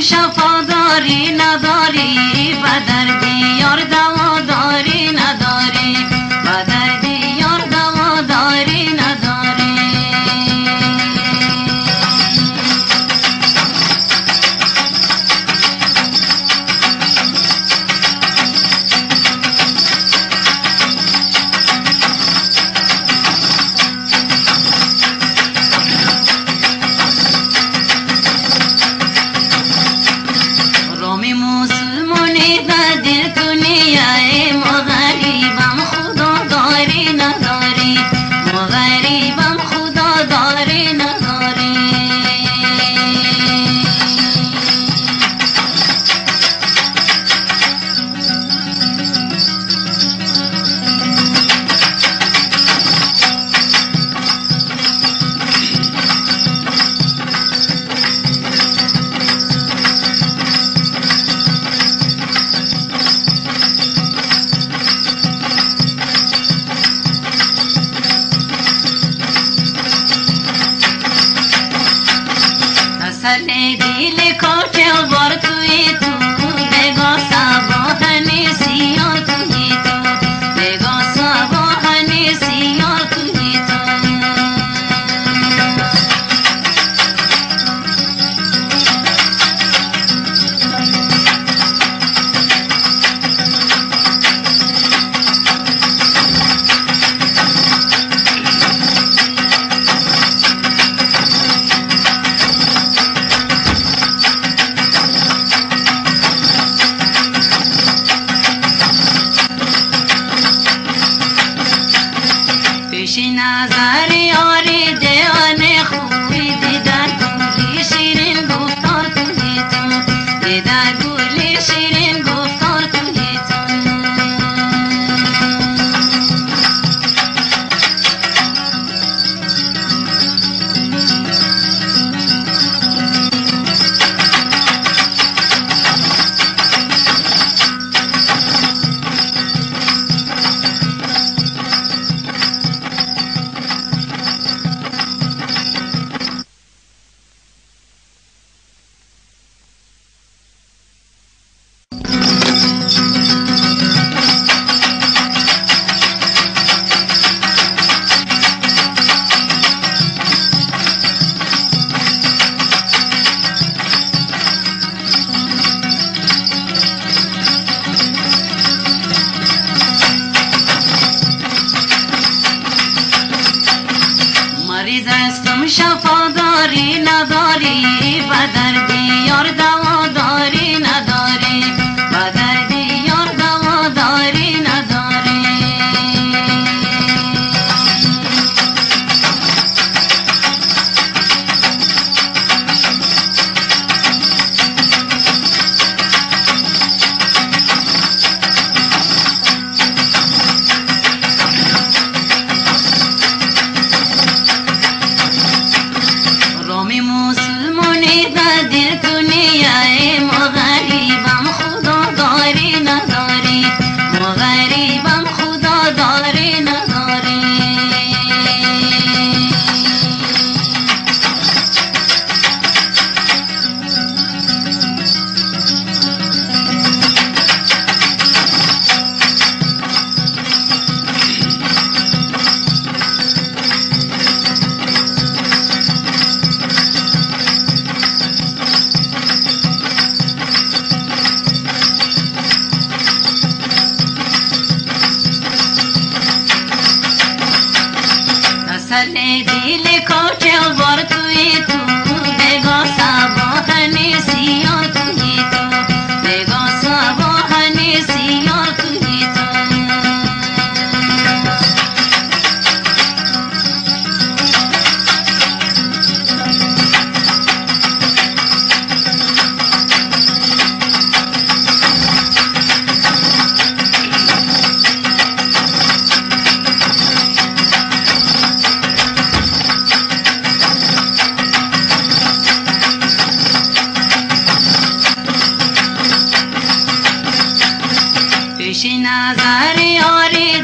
شفا داری نداری و دردی یار دوا داری نداری و دردی یار دوا داری نداری رومی مسلمانی در دل دنیای ما غریبم خدا داری نداری ما غریبم خدا داری نداری تسلی دیل کوچه بار توی تو بگا سباهنی سیار توی تو بگا سباهنی سیار توی تو پیش نظر یاری دیوانه خوبی دیدن گولی شیرین گفتار توی تو دیدن گولی شیرین گفتار توی تو مریض هستم شفا داری نداری و دردی یار دوا داری نداری و دردی یار دوا داری نداری رومی مسلمانی در دل دنیای ما غریبم خدا داری نداری ما غریبم خدا داری نداری تسلی دیل کوچه بار توی تو بگا سباهنی سیار توی تو بگا سباهنی سیار توی تو پیش نظر یاری